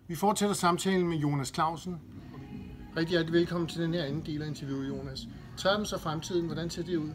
Vi fortsætter samtalen med Jonas Clausen. Rigtig hjertelig velkommen til den her anden del af interviewet, Jonas. Trædens og fremtiden, hvordan ser det ud?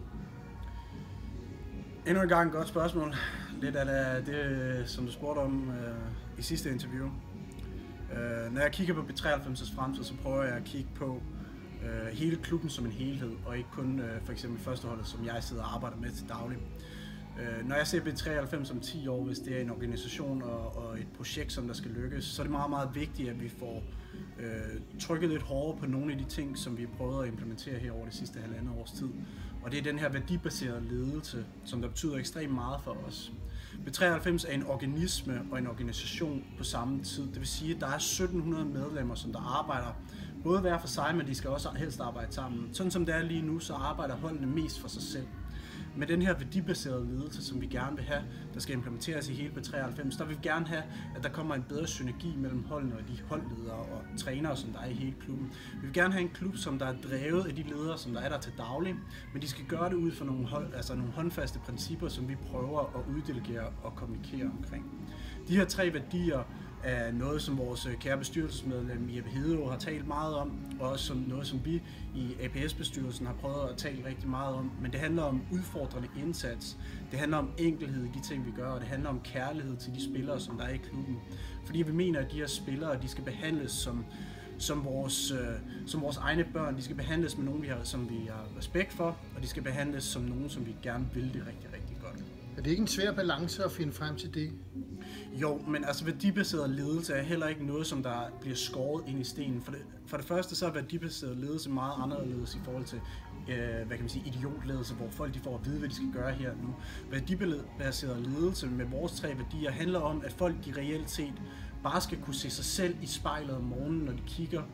Endnu en gang et godt spørgsmål. Lidt af det, som du spurgte om i sidste interview. Når jeg kigger på B93's fremtid, så prøver jeg at kigge på hele klubben som en helhed, og ikke kun for eksempel førsteholdet, som jeg sidder og arbejder med til daglig. Når jeg ser B93 om 10 år, hvis det er en organisation og et projekt, som der skal lykkes, så er det meget, meget vigtigt, at vi får trykket lidt hårdere på nogle af de ting, som vi prøvede at implementere her over det sidste halvandet års tid. Og det er den her værdibaserede ledelse, som der betyder ekstremt meget for os. B93 er en organisme og en organisation på samme tid. Det vil sige, at der er 1700 medlemmer, som der arbejder både hver for sig, men de skal også helst arbejde sammen. Sådan som det er lige nu, så arbejder holdene mest for sig selv. Med den her værdibaserede ledelse, som vi gerne vil have, der skal implementeres i hele B93, der vil vi gerne have, at der kommer en bedre synergi mellem holdene og de holdledere og trænere, som der er i hele klubben. Vi vil gerne have en klub, som der er drevet af de ledere, som der er der til daglig, men de skal gøre det ud fra nogle håndfaste principper, som vi prøver at uddelegere og kommunikere omkring. De her 3 værdier er noget, som vores kære bestyrelsesmedlem Jeppe Hedegaard har talt meget om, og også som noget, som vi i APS-bestyrelsen har prøvet at tale rigtig meget om. Men det handler om udfordrende indsats, det handler om enkelhed i de ting, vi gør, og det handler om kærlighed til de spillere, som der er i klubben. Fordi vi mener, at de her spillere, de skal behandles som vores egne børn. De skal behandles med nogen, som vi har respekt for, og de skal behandles som nogen, som vi gerne vil det rigtig, rigtig godt. Er det ikke en svær balance at finde frem til det? Jo, men altså værdibaseret ledelse er heller ikke noget, som der bliver skåret ind i stenen. For det første så er værdibaseret ledelse meget anderledes i forhold til idiotledelse, hvor folk de får at vide, hvad de skal gøre her nu. Værdibaseret ledelse med vores 3 værdier handler om, at folk de reelt set bare skal kunne se sig selv i spejlet om morgenen, når de kigger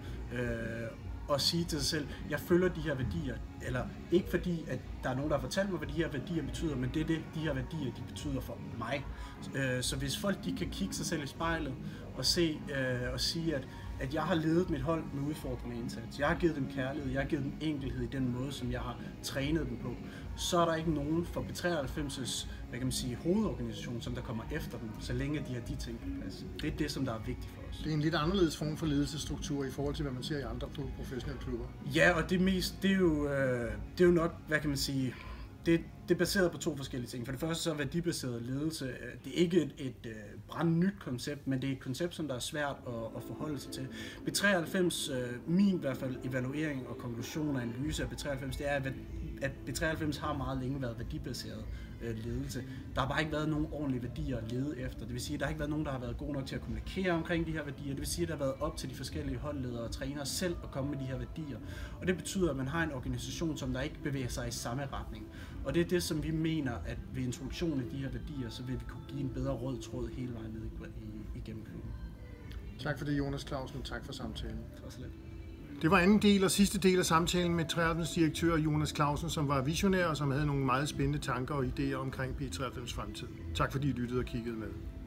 og sige til sig selv, jeg følger de her værdier, eller ikke fordi, at der er nogen, der har fortalt mig, hvad de her værdier betyder, men det er det, de her værdier, de betyder for mig. Så hvis folk de kan kigge sig selv i spejlet og se og sige, at jeg har ledet mit hold med udfordrende indsats, jeg har givet dem kærlighed, jeg har givet dem enkelhed i den måde, som jeg har trænet dem på, så er der ikke nogen for B93's hovedorganisation, som der kommer efter dem, så længe de har de ting på plads. Det er det, som der er vigtigt for os. Det er en lidt anderledes form for ledelsesstruktur i forhold til, hvad man ser i andre professionelle klubber. Ja, og det er jo nok, det er baseret på 2 forskellige ting. For det første så er værdibaseret ledelse, det er ikke et brandnyt koncept, men det er et koncept, som der er svært at forholde sig til. B93, min i hvert fald evaluering og konklusion og analyse af B93, det er, at B93 har meget længe været værdibaseret ledelse. Der har bare ikke været nogen ordentlige værdier at lede efter. Det vil sige, at der har ikke været nogen, der har været gode nok til at kommunikere omkring de her værdier. Det vil sige, at der har været op til de forskellige holdledere og trænere selv at komme med de her værdier. Og det betyder, at man har en organisation, som der ikke bevæger sig i samme retning. Og det er det, som vi mener, at ved introduktionen af de her værdier, så vil vi kunne give en bedre rød tråd hele vejen ned igennem klubben. Tak for det, Jonas Clausen. Tak for samtalen. Det var så lidt. Det var anden del og sidste del af samtalen med B93's direktør Jonas Clausen, som var visionær og som havde nogle meget spændende tanker og idéer omkring B93's fremtid. Tak fordi I lyttede og kiggede med.